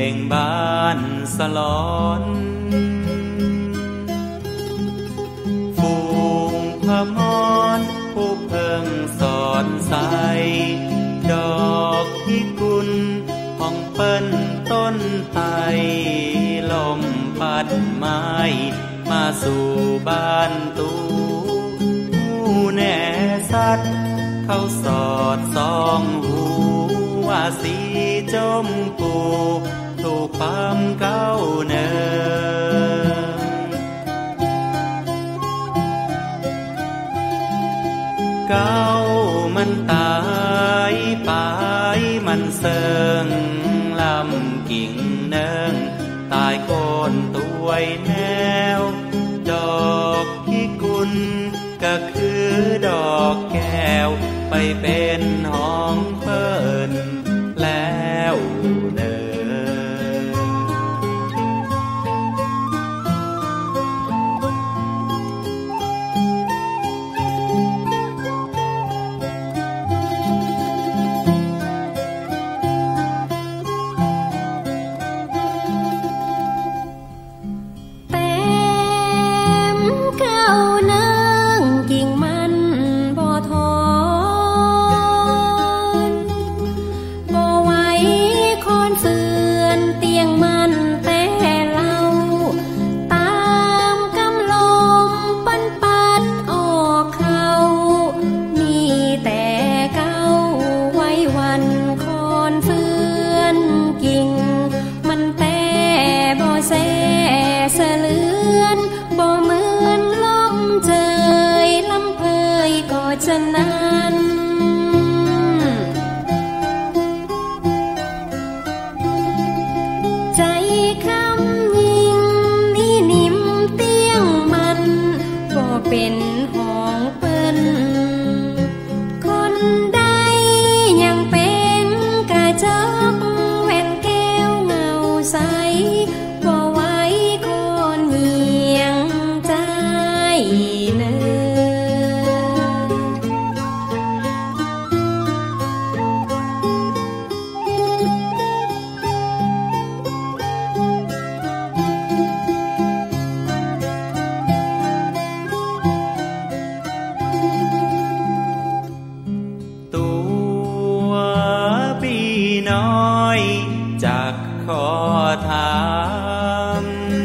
งบ้านสลอนฝูงพมรผู้เพิ่งสอนใสดอกพิกุลของเปิ้นต้นไทรลมพัดไม้มาสู่บ้านตูผู้แน่สัตว์เขาสอดส่องหูว่าสีจมพูถูกความเก้าเนินเก้ามันตายไปมันเสิงลำกิ่งเนิงตายโคนตัวแนวดอกพิกุลก็คือดอกแก้วไปเป็นห้องเปิ้นแล้วเนินเป็นห้องเปิ้นคนใดยังเป็นกระจกแว่นแก้วเงาใสบ่ไว้คนเหียงใจเนิน้อยจากขอถาม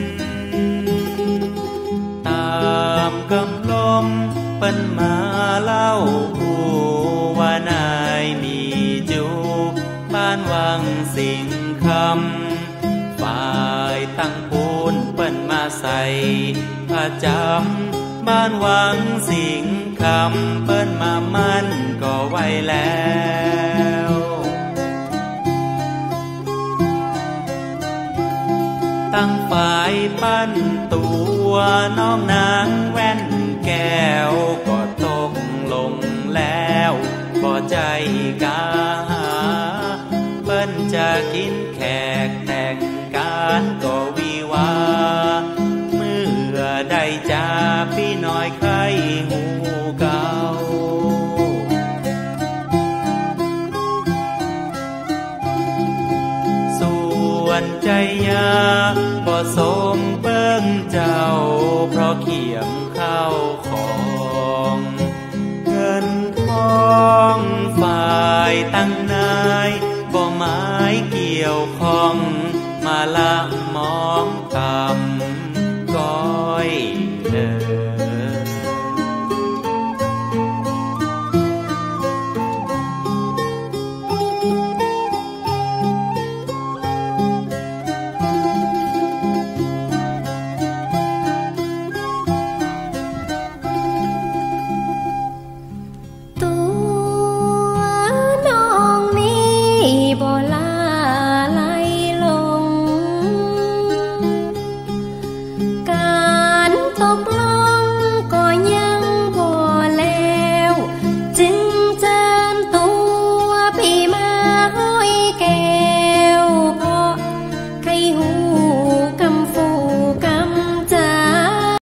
ตามกำลมเปิ้นมาเล่าผู้ว่านายมีจูบ้านวังสิงคำฝ่ายตั้งปูนเปิ้นมาใส่ผ้าจำบ้านวังสิงคำเปิ้นมามั่นก็ไว้แล้วตั้งฝ่ายปั้นตัวน้องนางแว่นแก้วก็ตกลงแล้วบ่ใจกาหาเปิ้นจะกินแขกแต่งการก็วิวาเมื่อได้จาพี่น้อยใครหูเก่าใจยาบ่สมเบิ่งเจ้าเพราะเขียมเข้าของเงินทองฝ่ายตั้งนายบ่หมายเกี่ยวข้องมาละมอง